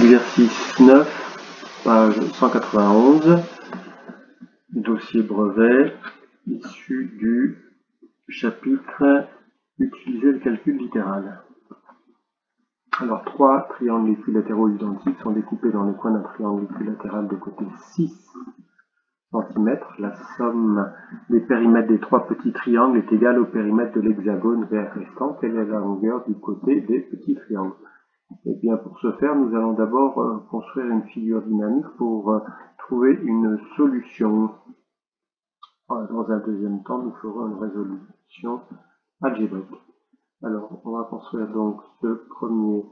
Exercice 9, page 191, dossier brevet, issu du chapitre Utiliser le calcul littéral. Alors, trois triangles équilatéraux identiques sont découpés dans les coins d'un triangle équilatéral de côté 6 cm. La somme des périmètres des trois petits triangles est égale au périmètre de l'hexagone vert restant. Quelle est la longueur du côté des petits triangles? Et bien, pour ce faire, nous allons d'abord construire une figure dynamique pour trouver une solution. Dans un deuxième temps, nous ferons une résolution algébrique. Alors, on va construire donc ce premier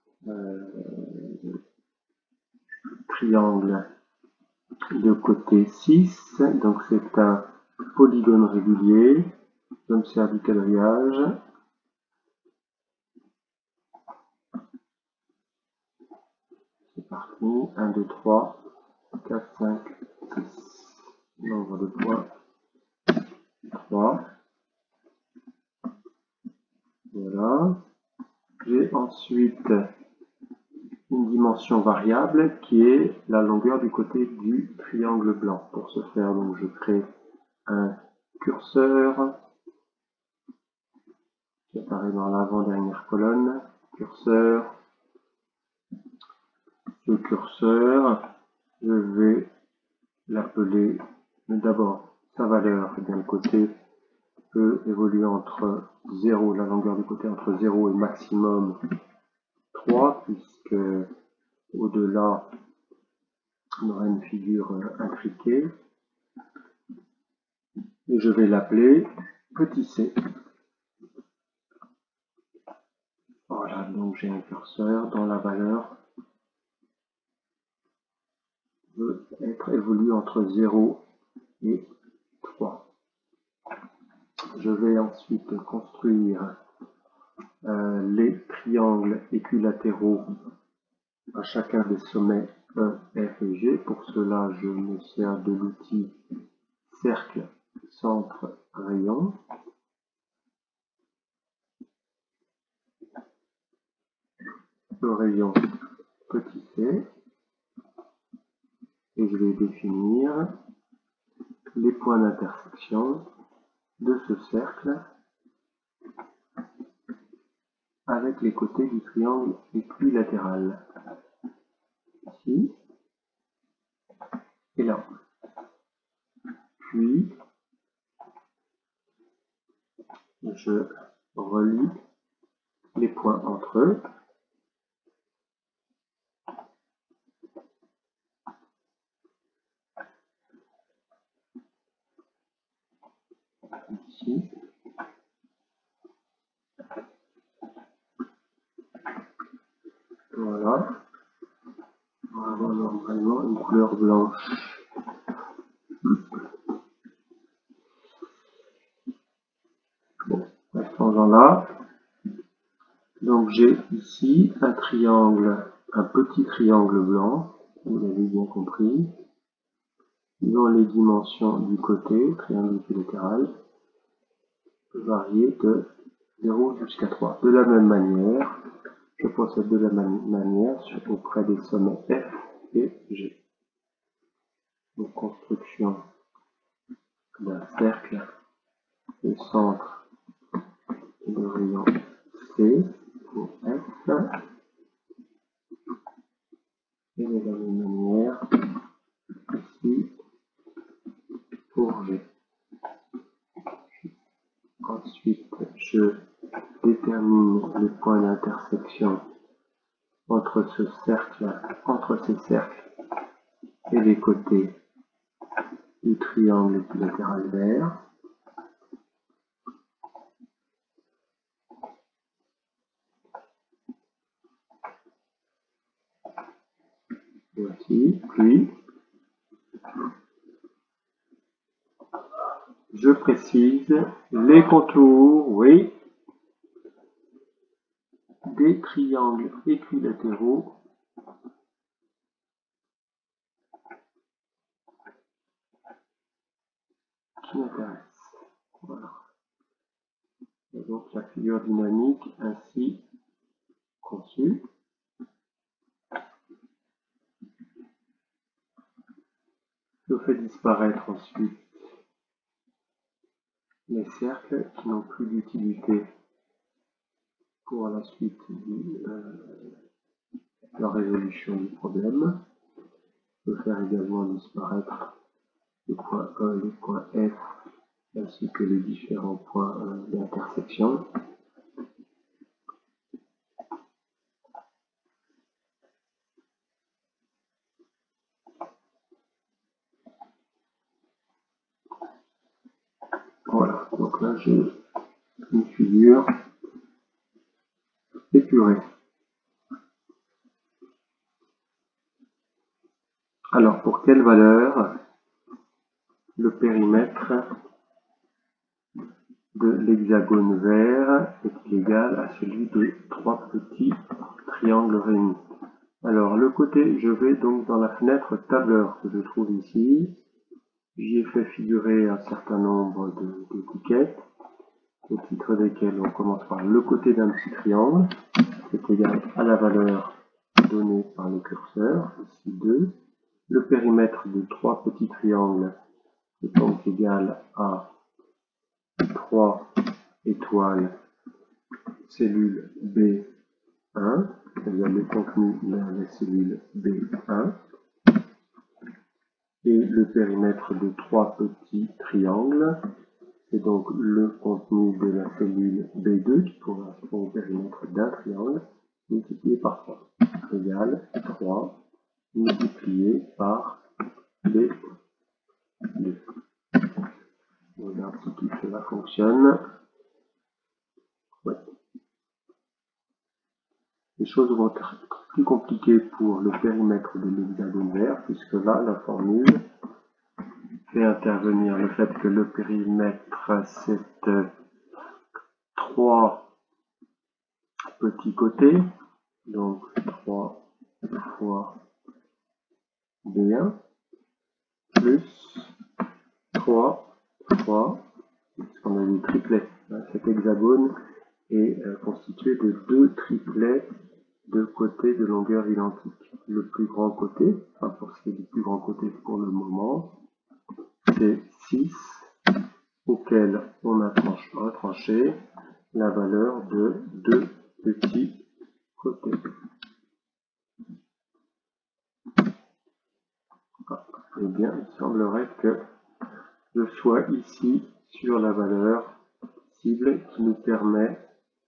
triangle de côté 6. Donc, c'est un polygone régulier. Je me sers du quadrillage. C'est parti. 1, 2, 3, 4, 5, 6. Nombre de points 3. Voilà. J'ai ensuite une dimension variable qui est la longueur du côté du triangle blanc. Pour ce faire, donc, je crée un curseur qui apparaît dans l'avant-dernière colonne. Curseur. Ce curseur, je vais l'appeler d'abord sa valeur. Et bien, le côté peut évoluer entre 0, la longueur du côté entre 0 et maximum 3, puisque au-delà, on aura une figure intriquée. Et je vais l'appeler petit c. Voilà, donc j'ai un curseur dont la valeur peut être évolue entre 0 et 3. Je vais ensuite construire les triangles équilatéraux à chacun des sommets E, F et G. Pour cela, je me sers de l'outil cercle, centre, rayon. Le rayon petit c. Et je vais définir les points d'intersection de ce cercle avec les côtés du triangle équilatéral. Ici et là. Puis, je relie les points entre eux. Ici. Voilà. On va avoir normalement une couleur blanche. Bon, restons-en là. Donc j'ai ici un triangle, un petit triangle blanc, vous l'avez bien compris, dont les dimensions du côté, triangle équilatéral, peuvent varier de 0 jusqu'à 3. De la même manière, je procède de la même manière auprès des sommets F et G. Donc construction d'un cercle, le centre de rayon C pour F, et de la même manière ici pour G. Ensuite, je détermine les points d'intersection entre ces cercles et les côtés du triangle équilatéral vert. Voici, puis je précise les contours, oui, des triangles équilatéraux qui m'intéressent. Voilà. Et donc la figure dynamique ainsi conçue. fait disparaître ensuite les cercles qui n'ont plus d'utilité pour la suite de la résolution du problème. Je peux faire également disparaître le point E, le point F, ainsi que les différents points d'intersection. Voilà, donc là j'ai une figure épurée. Alors pour quelle valeur le périmètre de l'hexagone vert est égal à celui des trois petits triangles réunis? Alors le côté, je vais donc dans la fenêtre tableur que je trouve ici. J'y ai fait figurer un certain nombre d'étiquettes, au titre desquelles on commence par le côté d'un petit triangle, qui est égal à la valeur donnée par le curseur, ici 2. Le périmètre de trois petits triangles est donc égal à 3 étoiles cellules B1, c'est-à-dire le contenu de la cellule B1. Et le périmètre de trois petits triangles, c'est donc le contenu de la cellule B2 qui correspond au périmètre d'un triangle, multiplié par 3, égale 3 multiplié par les 2. On regarde si tout cela fonctionne. Ouais. Les choses vont être plus compliquées pour le périmètre de l'hexagone vert, puisque là, la formule fait intervenir le fait que le périmètre, c'est 3 petits côtés, donc 3 fois B1, plus 3 fois, puisqu'on a dit triplet, cet hexagone est constitué de deux triplets de côtés de longueur identique. Le plus grand côté, enfin pour ce qui est du plus grand côté pour le moment, c'est 6, auquel on a retranché la valeur de deux petits côtés. Eh bien, il semblerait que je sois ici sur la valeur cible qui nous permet,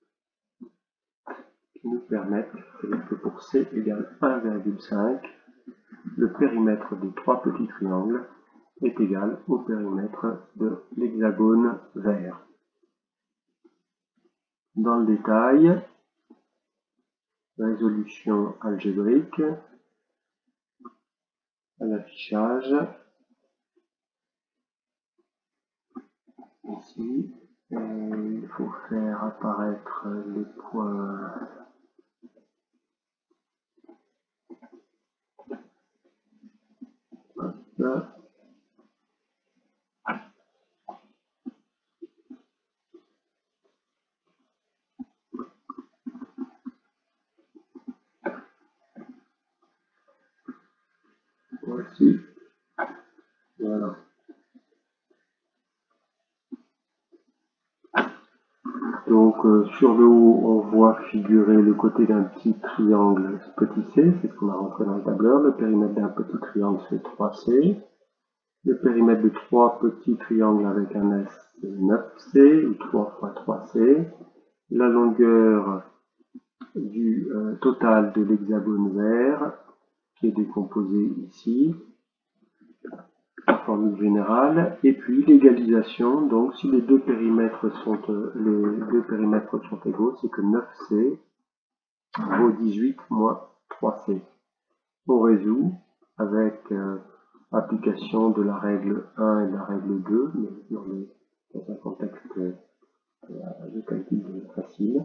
c'est-à-dire que pour C égale 1,5, le périmètre des trois petits triangles est égal au périmètre de l'hexagone vert. Dans le détail, résolution algébrique, à l'affichage, ici, il faut faire apparaître les points là. Voici, voilà. Donc sur le haut, on voit figurer le côté d'un petit triangle petit c, c'est ce qu'on a rentré dans le tableur. Le périmètre d'un petit triangle, c'est 3c. Le périmètre de trois petits triangles avec un S, c'est 9c, ou 3 fois 3c. La longueur du total de l'hexagone vert, qui est décomposé ici, la formule générale, et puis l'égalisation. Donc si les deux périmètres sont égaux, c'est que 9c vaut 18 moins 3c. On résout avec application de la règle 1 et de la règle 2, mais dans un contexte de calcul facile.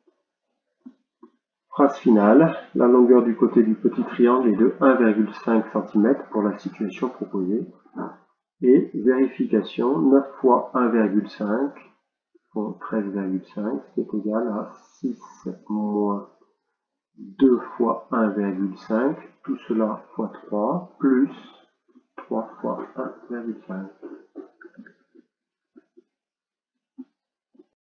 Phrase finale, la longueur du côté du petit triangle est de 1,5 cm pour la situation proposée. Et vérification, 9 fois 1,5 font 13,5, ce qui est égal à 6 moins 2 fois 1,5, tout cela fois 3, plus 3 fois 1 1,5.